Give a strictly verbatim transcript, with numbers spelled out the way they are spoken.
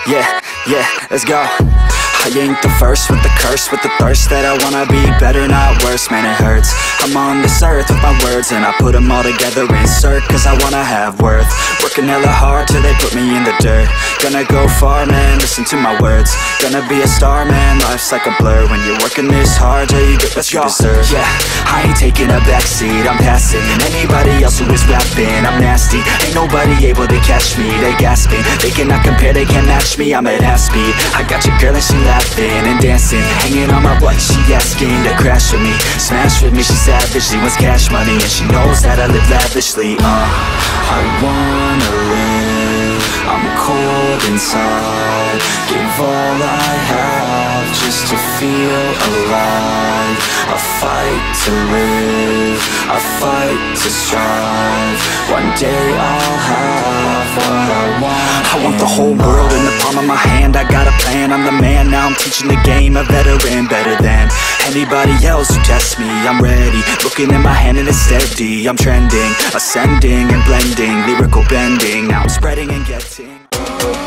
Yeah, yeah, let's go. I ain't the first with the curse, with the thirst that I wanna be better, not worse, man it hurts. I'm on this earth with my words and I put them all together, insert, cause I wanna have worth. Working hella hard till they put me in the dirt. Gonna go far, man, listen to my words. Gonna be a star, man, life's like a blur. When you're working this hard, yeah, you get what you deserve. Yeah, I ain't taking a backseat, I'm passing anybody else who is rapping. I'm nasty, ain't nobody able to catch me. They gasping, they cannot compare, they can't match me. I'm at half speed, I got your girl and she laughing and dancing, hanging on my butt, she asking to crash with me, smash with me, she savage, she wants cash money, and she knows that I live lavishly. Uh, I wanna live, I'm cold inside, give all I have just to feel alive. I fight to live, I fight to strive, one day I'll have what I want. I want the whole world in the palm of my hand, I got a plan, I'm the man, now I'm teaching the game, a veteran, better than anybody else who tests me. I'm ready, looking in my hand and it's steady, I'm trending, ascending and blending, lyrical bending, now I'm spreading and getting